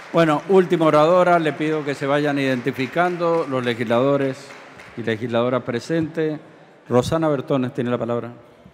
Bueno, última oradora, le pido que se vayan identificando los legisladores y legisladoras presentes. Rosana Bertones tiene la palabra.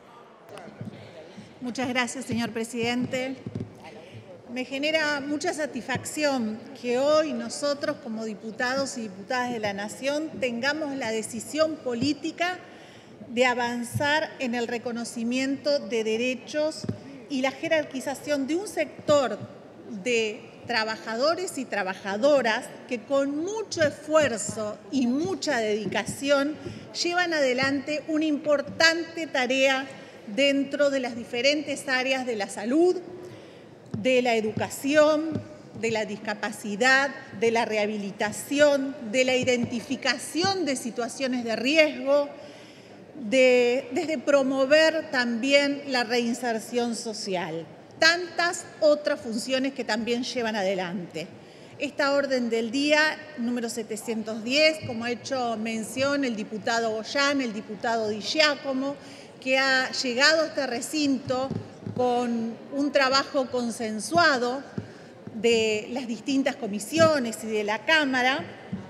Muchas gracias, señor presidente. Me genera mucha satisfacción que hoy nosotros, como diputados y diputadas de la Nación, tengamos la decisión política de avanzar en el reconocimiento de derechos y la jerarquización de un sector de trabajadores y trabajadoras que con mucho esfuerzo y mucha dedicación llevan adelante una importante tarea dentro de las diferentes áreas de la salud, de la educación, de la discapacidad, de la rehabilitación, de la identificación de situaciones de riesgo, desde promover también la reinserción social. Tantas otras funciones que también llevan adelante. Esta orden del día, número 710, como ha hecho mención el diputado Goyán, el diputado Di Giacomo, que ha llegado a este recinto con un trabajo consensuado de las distintas comisiones y de la Cámara,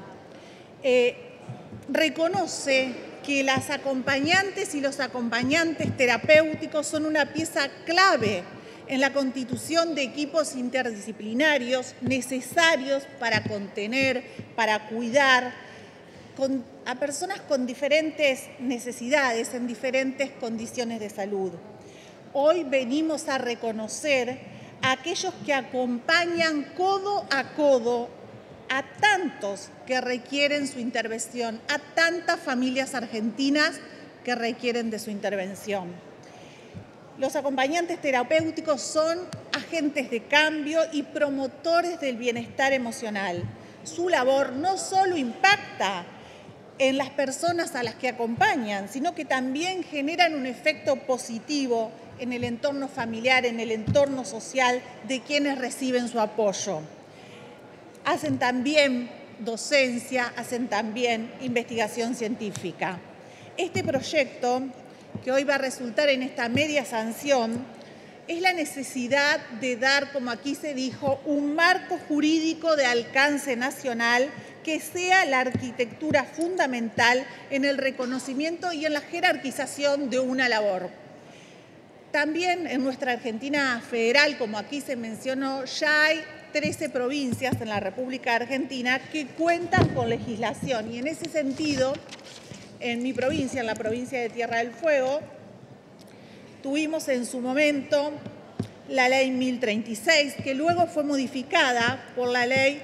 reconoce que las acompañantes y los acompañantes terapéuticos son una pieza clave en la constitución de equipos interdisciplinarios necesarios para contener, para cuidar a personas con diferentes necesidades, en diferentes condiciones de salud. Hoy venimos a reconocer a aquellos que acompañan codo a codo a tantos que requieren su intervención, a tantas familias argentinas que requieren de su intervención. Los acompañantes terapéuticos son agentes de cambio y promotores del bienestar emocional. Su labor no solo impacta en las personas a las que acompañan, sino que también generan un efecto positivo en el entorno familiar, en el entorno social de quienes reciben su apoyo. Hacen también docencia, hacen también investigación científica. Este proyecto, que hoy va a resultar en esta media sanción, es la necesidad de dar, como aquí se dijo, un marco jurídico de alcance nacional que sea la arquitectura fundamental en el reconocimiento y en la jerarquización de una labor. También en nuestra Argentina federal, como aquí se mencionó, ya hay 13 provincias en la República Argentina que cuentan con legislación y en ese sentido, en mi provincia, en la provincia de Tierra del Fuego, tuvimos en su momento la ley 1036, que luego fue modificada por la ley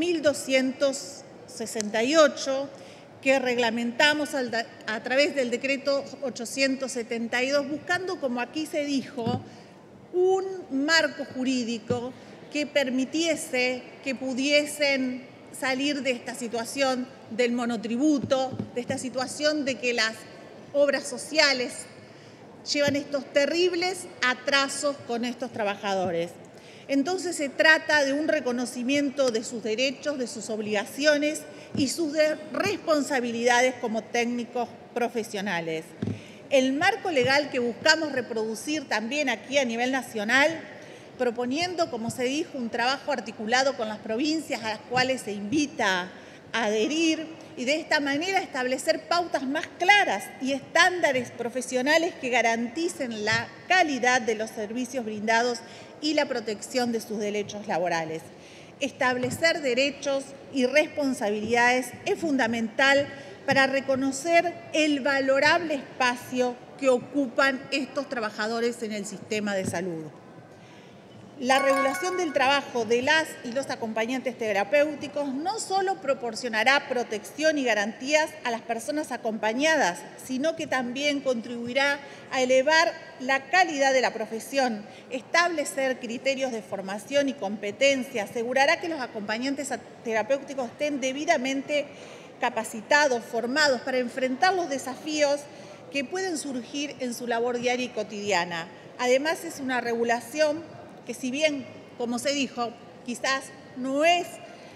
1268, que reglamentamos a través del decreto 872, buscando, como aquí se dijo, un marco jurídico que permitiese que pudiesen salir de esta situación del monotributo, de esta situación de que las obras sociales llevan estos terribles atrasos con estos trabajadores. Entonces se trata de un reconocimiento de sus derechos, de sus obligaciones y sus responsabilidades como técnicos profesionales. El marco legal que buscamos reproducir también aquí a nivel nacional, proponiendo, como se dijo, un trabajo articulado con las provincias a las cuales se invita a adherir y de esta manera establecer pautas más claras y estándares profesionales que garanticen la calidad de los servicios brindados y la protección de sus derechos laborales. Establecer derechos y responsabilidades es fundamental para reconocer el valorable espacio que ocupan estos trabajadores en el sistema de salud. La regulación del trabajo de las y los acompañantes terapéuticos no solo proporcionará protección y garantías a las personas acompañadas, sino que también contribuirá a elevar la calidad de la profesión, establecer criterios de formación y competencia, asegurará que los acompañantes terapéuticos estén debidamente capacitados, formados para enfrentar los desafíos que pueden surgir en su labor diaria y cotidiana. Además, es una regulación que, si bien, como se dijo, quizás no es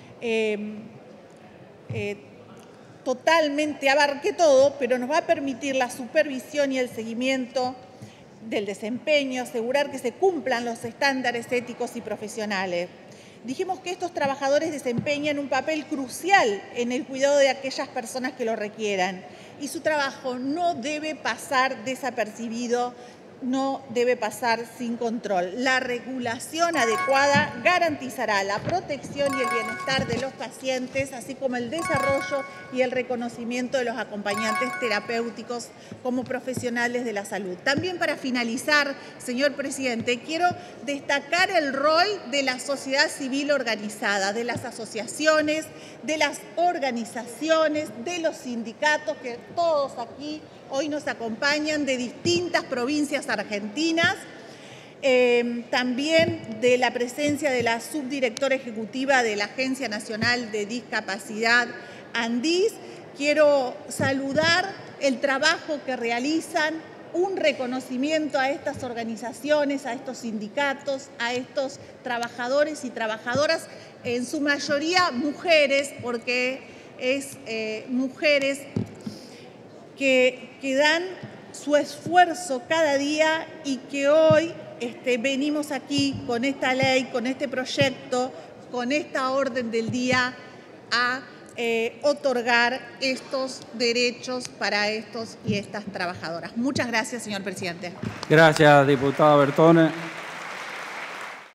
totalmente abarque todo, pero nos va a permitir la supervisión y el seguimiento del desempeño, asegurar que se cumplan los estándares éticos y profesionales. Dijimos que estos trabajadores desempeñan un papel crucial en el cuidado de aquellas personas que lo requieran y su trabajo no debe pasar desapercibido, no debe pasar sin control. La regulación adecuada garantizará la protección y el bienestar de los pacientes, así como el desarrollo y el reconocimiento de los acompañantes terapéuticos como profesionales de la salud. También para finalizar, señor presidente, quiero destacar el rol de la sociedad civil organizada, de las asociaciones, de las organizaciones, de los sindicatos, que todos aquí hoy nos acompañan de distintas provincias argentinas, también de la presencia de la subdirectora ejecutiva de la Agencia Nacional de Discapacidad, ANDIS. Quiero saludar el trabajo que realizan, un reconocimiento a estas organizaciones, a estos sindicatos, a estos trabajadores y trabajadoras, en su mayoría mujeres, porque es mujeres que dan su esfuerzo cada día y que hoy venimos aquí con esta ley, con este proyecto, con esta orden del día a otorgar estos derechos para estos y estas trabajadoras. Muchas gracias, señor presidente. Gracias, diputada Bertone.